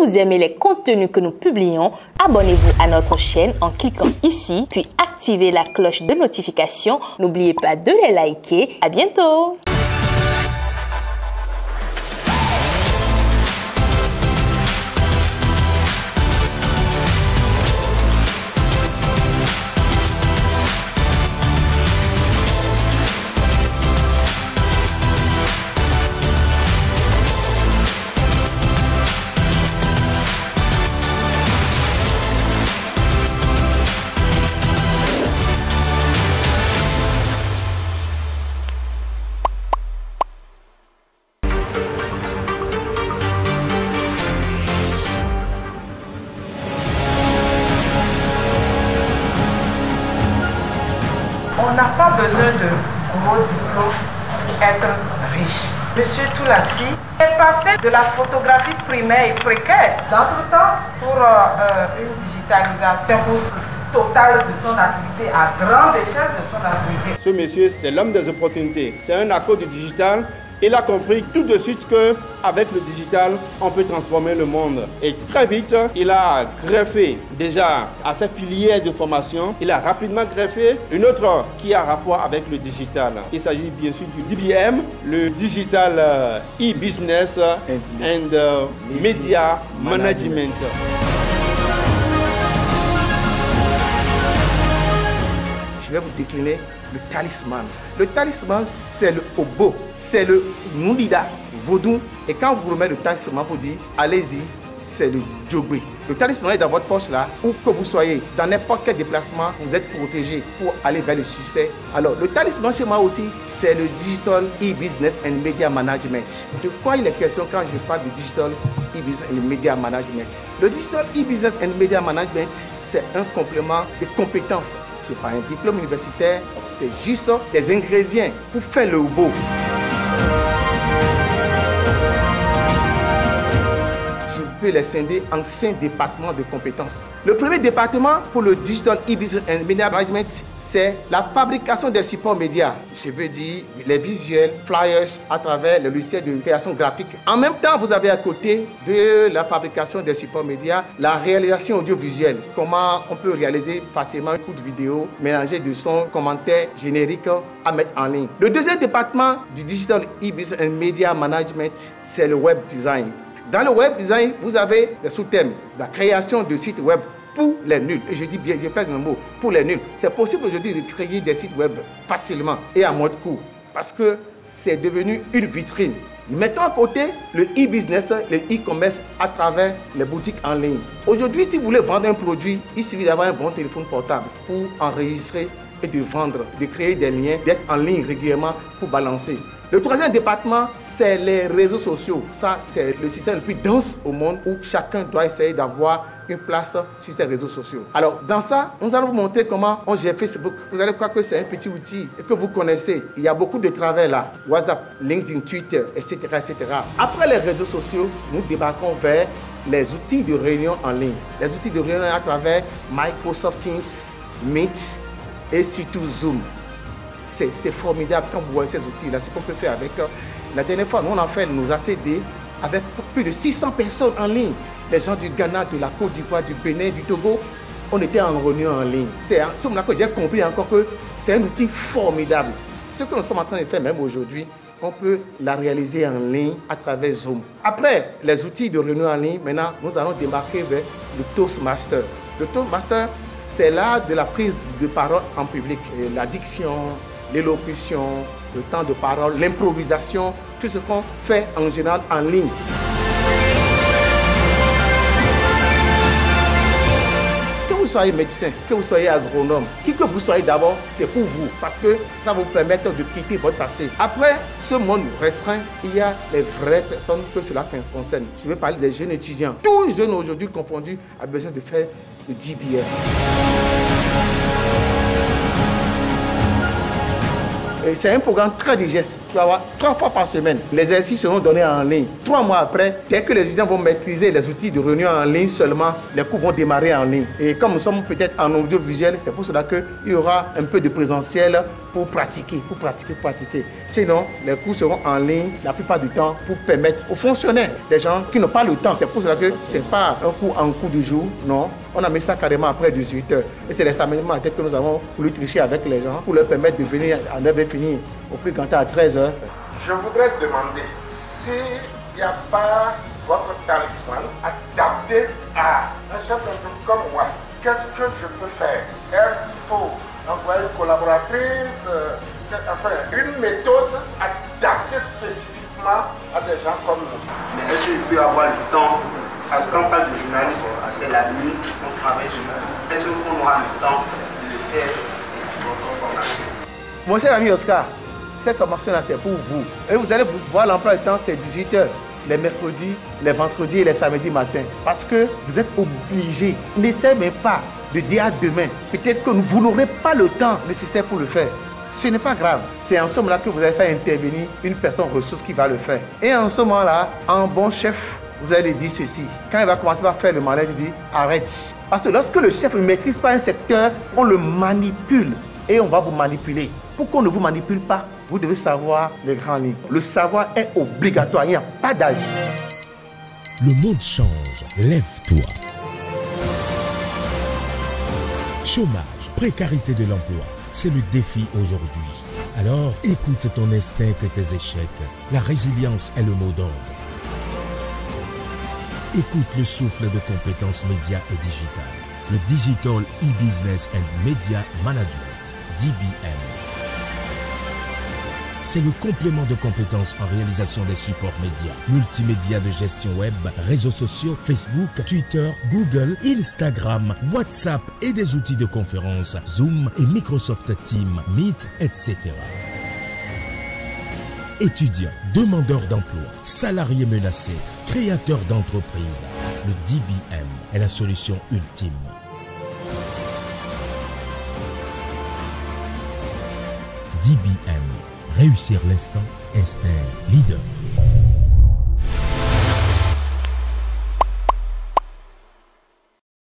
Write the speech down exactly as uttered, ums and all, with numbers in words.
vous aimez les contenus que nous publions, abonnez-vous à notre chaîne en cliquant ici, puis activez la cloche de notification. N'oubliez pas de les liker. À bientôt! On n'a pas besoin de gros diplômes pour être riche. Monsieur Toulassi est passé de la photographie primaire et précaire d'entre-temps pour euh, euh, une digitalisation pour totale de son activité, à grande échelle de son activité. Ce monsieur, c'est l'homme des opportunités. C'est un accord du digital. Il a compris tout de suite qu'avec le digital, on peut transformer le monde. Et très vite, il a greffé déjà à sa filière de formation. Il a rapidement greffé une autre qui a rapport avec le digital. Il s'agit bien sûr du D B M, le Digital e-Business and Media Management. Je vais vous décliner le talisman. Le talisman, c'est le obo, c'est le moulida, vaudou. Et quand vous remettez le talisman, vous dites, allez-y, c'est le djogwe. Le talisman est dans votre poche là, où que vous soyez, dans n'importe quel déplacement, vous êtes protégé pour aller vers le succès. Alors, le talisman chez moi aussi, c'est le Digital e-Business and Media Management. De quoi il est question quand je parle de Digital e-Business and Media Management? Le Digital e-Business and Media Management, c'est un complément de compétences. Ce n'est pas un diplôme universitaire, c'est juste des ingrédients pour faire le beau. Je peux les scinder en cinq départements de compétences. Le premier département pour le Digital e-Business and Media Management, c'est la fabrication des supports médias. Je veux dire les visuels, flyers à travers le logiciel de création graphique. En même temps, vous avez à côté de la fabrication des supports médias, la réalisation audiovisuelle. Comment on peut réaliser facilement un coup de vidéo, mélanger de sons, commentaires génériques à mettre en ligne. Le deuxième département du Digital e-Business and Media Management, c'est le web design. Dans le web design, vous avez des sous-thèmes, la création de sites web pour les nuls. Et je dis bien, je pèse le mot, pour les nuls. C'est possible aujourd'hui de créer des sites web facilement et à mode court parce que c'est devenu une vitrine. Mettons à côté le e-business, le e-commerce à travers les boutiques en ligne. Aujourd'hui, si vous voulez vendre un produit, il suffit d'avoir un bon téléphone portable pour enregistrer et de vendre, de créer des liens, d'être en ligne régulièrement pour balancer. Le troisième département, c'est les réseaux sociaux. Ça, c'est le système le plus dense au monde où chacun doit essayer d'avoir une place sur ces réseaux sociaux. Alors, dans ça, nous allons vous montrer comment on gère Facebook. Vous allez croire que c'est un petit outil et que vous connaissez. Il y a beaucoup de travail là. WhatsApp, LinkedIn, Twitter, et cetera, et cetera. Après les réseaux sociaux, nous débarquons vers les outils de réunion en ligne. Les outils de réunion à travers Microsoft Teams, Meet et surtout Zoom. C'est formidable quand vous voyez ces outils-là, ce qu'on peut faire avec. La dernière fois, nous, on a fait nos A C D avec plus de six cents personnes en ligne. Les gens du Ghana, de la Côte d'Ivoire, du Bénin, du Togo, on était en réunion en ligne. C'est à ce moment-là que j'ai compris encore que c'est un outil formidable. Ce que nous sommes en train de faire même aujourd'hui, on peut la réaliser en ligne à travers Zoom. Après les outils de réunion en ligne, maintenant, nous allons démarquer vers le Toastmaster. Le Toastmaster, c'est l'art de la prise de parole en public, la diction, l'élocution, le temps de parole, l'improvisation, tout ce qu'on fait en général en ligne. Que vous soyez médecin, que vous soyez agronome, qui que vous soyez d'abord, c'est pour vous, parce que ça va vous permettre de quitter votre passé. Après ce monde restreint, il y a les vraies personnes que cela concerne. Je vais parler des jeunes étudiants. Tous les jeunes aujourd'hui confondus ont besoin de faire le D B M. C'est un programme très digeste. Tu vas avoir trois fois par semaine. Les exercices seront donnés en ligne. Trois mois après, dès que les étudiants vont maîtriser les outils de réunion en ligne seulement, les cours vont démarrer en ligne. Et comme nous sommes peut-être en audiovisuel, c'est pour cela qu'il y aura un peu de présentiel pour pratiquer, pour pratiquer, pour pratiquer. Sinon, les cours seront en ligne la plupart du temps pour permettre aux fonctionnaires, des gens qui n'ont pas le temps. C'est pour cela que ce n'est pas un cours en cours du jour, non. On a mis ça carrément après dix-huit heures. Et c'est les aménagements que nous avons voulu tricher avec les gens pour leur permettre de venir à neuf heures finir au plus grand temps à treize heures. Je voudrais demander s'il n'y a pas votre talisman adapté à un chef d'entreprise comme moi. Qu'est-ce que je peux faire? Est-ce qu'il faut envoyer une collaboratrice, euh, enfin une méthode adaptée spécifiquement à des gens comme nous? Mais est-ce qu'il peut avoir le temps? Parce qu'on parle de journalisme, c'est la nuit qu'on travaille sur nous. Est-ce qu'on aura le temps de faire votre formation? Mon cher ami Oscar, cette formation-là, c'est pour vous. Et vous allez voir l'emploi du temps, c'est dix-huit heures. Les mercredis, les vendredis et les samedis matin. Parce que vous êtes obligés. N'essayez même pas de dire à demain. Peut-être que vous n'aurez pas le temps nécessaire pour le faire. Ce n'est pas grave. C'est en ce moment-là que vous allez faire intervenir une personne ressource qui va le faire. Et en ce moment-là, en bon chef, vous allez dire ceci. Quand il va commencer à faire le malin, il dit arrête. Parce que lorsque le chef ne maîtrise pas un secteur, on le manipule et on va vous manipuler. Pour qu'on ne vous manipule pas, vous devez savoir les grandes lignes. Le savoir est obligatoire, il n'y a pas d'âge. Le monde change, lève-toi. Chômage, précarité de l'emploi, c'est le défi aujourd'hui. Alors, écoute ton instinct que tes échecs. La résilience est le mot d'ordre. Écoute le souffle de compétences médias et digitales. Le Digital E-Business and Media Management, D B M. C'est le complément de compétences en réalisation des supports médias, multimédia de gestion web, réseaux sociaux, Facebook, Twitter, Google, Instagram, WhatsApp et des outils de conférence, Zoom et Microsoft Teams, Meet, et cetera. Étudiants, demandeurs d'emploi, salariés menacés, créateurs d'entreprises, le D B M est la solution ultime. D B M. Réussir l'instant, instinct leader.